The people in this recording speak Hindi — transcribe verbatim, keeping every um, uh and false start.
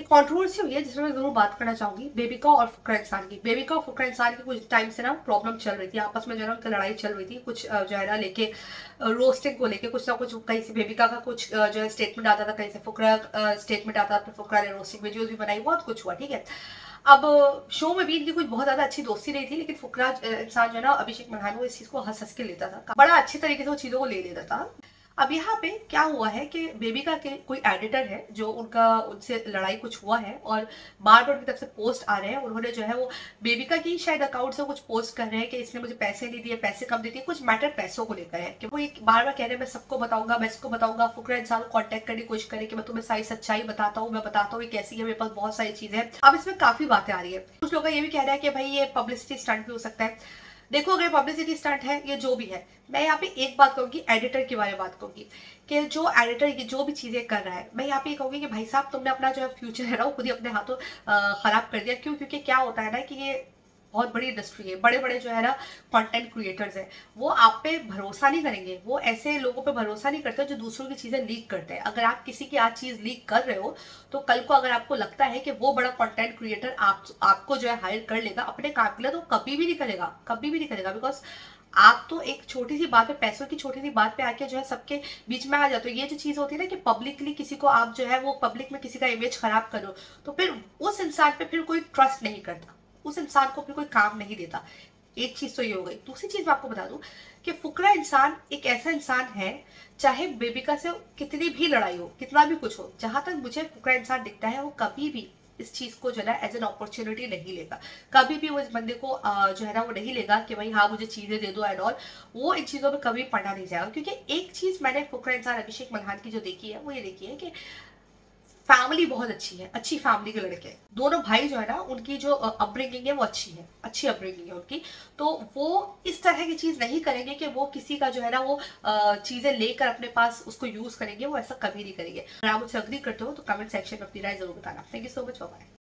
कंट्रोवर्सी हुई है जिसमें मैं जरूर बात करना चाहूंगी बेबिका और फुकरा इंसान की। बेबिका और फुकरा इंसान की कुछ टाइम से ना प्रॉब्लम चल रही थी आपस में, जो है ना उनकी लड़ाई चल रही थी कुछ जो है ना लेके, रोस्टिंग को लेके कुछ ना कुछ। कहीं से बेबिका का कुछ जो है स्टेटमेंट आता था, कहीं से फुकरा स्टेटमेंट आता था, फुकरा ने रोस्टिंग वीडियोज भी बनाई, बहुत कुछ हुआ। ठीक है, अब शो में भी इनकी कुछ बहुत ज्यादा अच्छी दोस्ती रही थी, लेकिन फुकरा इंसान जो है ना अभिषेक मल्हान वो इस चीज को हंस हंस के लेता था, बड़ा अच्छे तरीके से वो चीजों को ले लेता था। अब यहाँ पे क्या हुआ है कि बेबिका के कोई एडिटर है जो उनका उनसे लड़ाई कुछ हुआ है और बार बार उनकी तरफ से पोस्ट आ रहे हैं। उन्होंने जो है वो बेबिका की शायद अकाउंट से कुछ पोस्ट कर रहे हैं कि इसने मुझे पैसे नहीं दिए, पैसे कम देती है, कुछ मैटर पैसों को लेकर है कि वो एक बार बार कह रहे हैं मैं सबको बताऊंगा, मैं इसको बताऊंगा। फुकरा इंसान को कॉन्टेक्ट करने की कोशिश करे कि मैं तुम्हें सारी सच्चाई बताता हूँ, मैं बताता हूँ ये कैसी है, मेरे पास बहुत सारी चीजें हैं। अब इसमें काफी बातें आ रही है, कुछ लोग ये भी कह रहा है कि भाई ये पब्लिसिटी स्टंट भी हो सकता है। देखो अगर पब्लिसिटी स्टंट है ये जो भी है, मैं यहाँ पे एक बात कहूंगी, एडिटर के बारे में बात कहूंगी कि जो एडिटर की जो भी चीजें कर रहा है, मैं यहाँ पे ये कहूंगी कि भाई साहब तुमने अपना जो है फ्यूचर है ना वो खुद ही अपने हाथों खराब कर दिया। क्यों? क्योंकि क्या होता है ना कि ये बहुत बड़ी इंडस्ट्री है, बड़े बड़े जो है ना कंटेंट क्रिएटर्स हैं, वो आप पे भरोसा नहीं करेंगे, वो ऐसे लोगों पे भरोसा नहीं करते जो दूसरों की चीजें लीक करते हैं। अगर आप किसी की आज चीज लीक कर रहे हो तो कल को अगर आपको लगता है कि वो बड़ा कंटेंट क्रिएटर आप आपको जो है हायर कर लेगा अपने काम के लिए, तो कभी भी नहीं करेगा, कभी भी नहीं करेगा। बिकॉज आप तो एक छोटी सी बात पे, पैसों की छोटी सी बात पे आके जो है सबके बीच में आ जाते हो। ये जो चीज होती है ना कि पब्लिकली किसी को आप जो है वो पब्लिक में किसी का इमेज खराब करो, तो फिर उस इंसान पे फिर कोई ट्रस्ट नहीं करता, उस इंसान को फिर कोई काम नहीं देता। एक चीज तो ये हो गई। दूसरी चीज मैं आपको बता दूं कि फुकरा इंसान एक ऐसा इंसान है, चाहे बेबिका से कितनी भी लड़ाई हो, कितना भी कुछ हो, जहां तक मुझे फुकरा इंसान दिखता है वो कभी भी इस चीज को जो है ना एज एन अपॉर्चुनिटी नहीं लेगा। कभी भी वो इस बंदे को जो है ना वो नहीं लेगा कि भाई हाँ मुझे चीजें दे दो एंड ऑल। वो इन चीजों में कभी पढ़ना नहीं जाएगा। क्योंकि एक चीज मैंने फुकरा इंसान अभिषेक मल्हान की जो देखी है वो ये देखी है कि फैमिली बहुत अच्छी है, अच्छी फैमिली के लड़के दोनों भाई जो है ना, उनकी जो अपब्रिंगिंग है वो अच्छी है, अच्छी अपब्रिंगिंग है उनकी। तो वो इस तरह की चीज नहीं करेंगे कि वो किसी का जो है ना वो चीजें लेकर अपने पास उसको यूज करेंगे, वो ऐसा कभी नहीं करेंगे। अगर आप मुझसे अग्री करते हो तो कमेंट सेक्शन में अपनी राय जरूर बताना। Thank you so much, bye.